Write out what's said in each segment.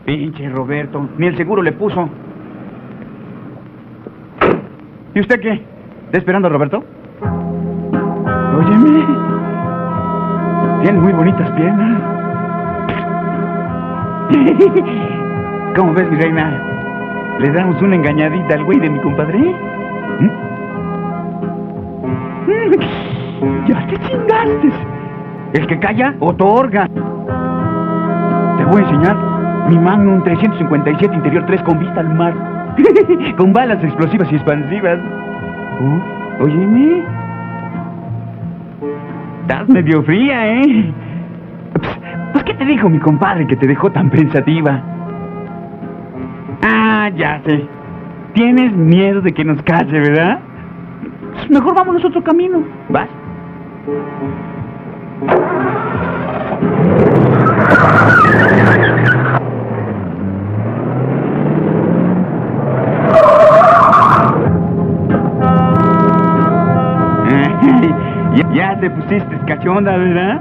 Pinche Roberto, ni el seguro le puso. ¿Y usted qué? ¿Está esperando a Roberto? Óyeme, tiene muy bonitas piernas. ¿Cómo ves, mi reina? ¿Le damos una engañadita al güey de mi compadre? Ya te chingaste. El que calla, otorga. Te voy a enseñar mi Magnum 357 interior 3 con vista al mar. Con balas explosivas y expansivas. Óyeme. Estás medio fría, ¿eh? Pues, ¿qué te dijo mi compadre que te dejó tan pensativa? Ah, ya sé. Tienes miedo de que nos calle, ¿verdad? Pues mejor vámonos otro camino. ¿Vas? Ya te pusiste cachonda, ¿verdad?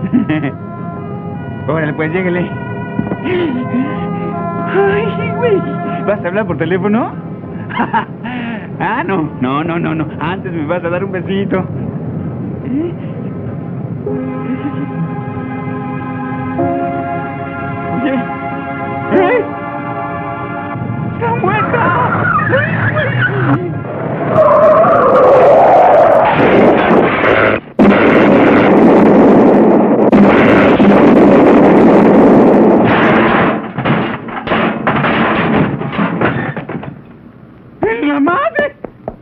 Órale, pues, llégale. Ay, güey. ¿Vas a hablar por teléfono? Ah, no. Antes me vas a dar un besito. Oye. ¡Está muerta! ¡La madre!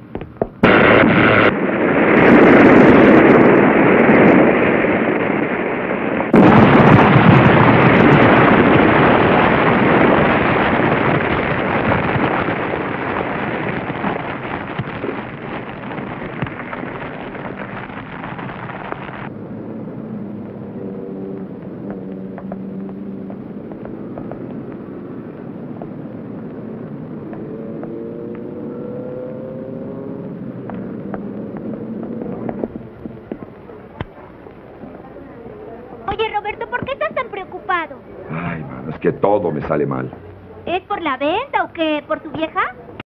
Oye, Roberto, ¿por qué estás tan preocupado? Ay, mano, es que todo me sale mal. ¿Es por la venta o qué? ¿Por tu vieja?